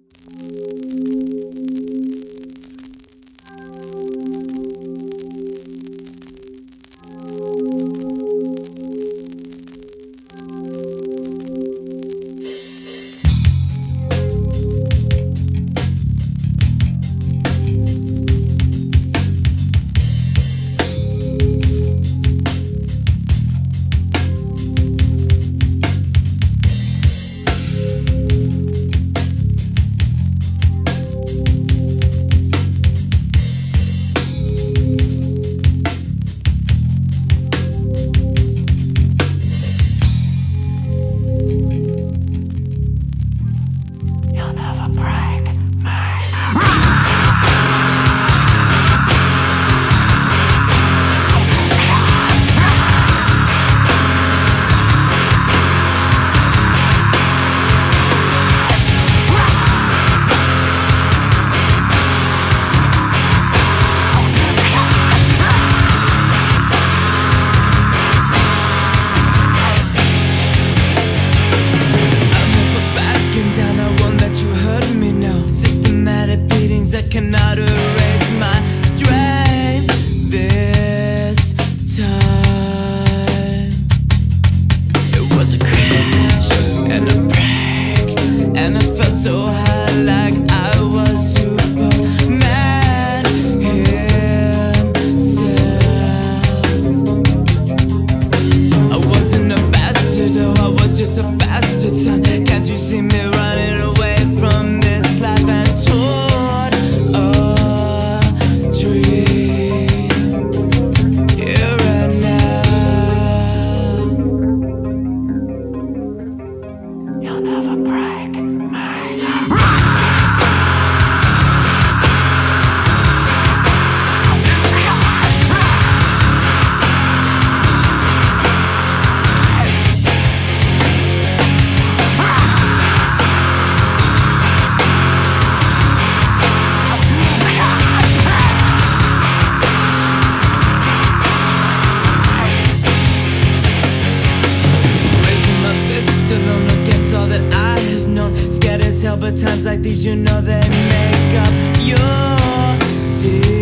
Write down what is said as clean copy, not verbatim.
Cannot erase my strength this time. It was a crash and a break, and I felt so high like I was Superman himself. I wasn't a bastard though, I was just a bastard son. Can't you see me running away from this life and toward a dream here and now? You'll never break my but times like these, you know they make up your tears.